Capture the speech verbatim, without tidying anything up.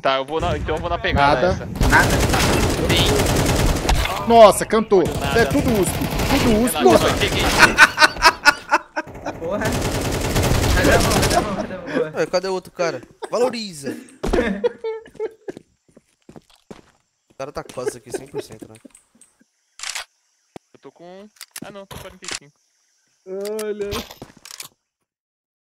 Tá, eu vou na, então eu vou na pegada Nada. essa. Nada. Sim. Nossa, cantou. Nada. É tudo U S P. Tudo U S P. Renato, eu peguei. Porra. Vai dar bom, vai dar bom, vai dar bom. Boa. Ué, cadê o outro cara? Valoriza! O cara tá quase aqui, cem por cento, né? Eu tô com... Ah não, tô com quarenta e cinco. Olha.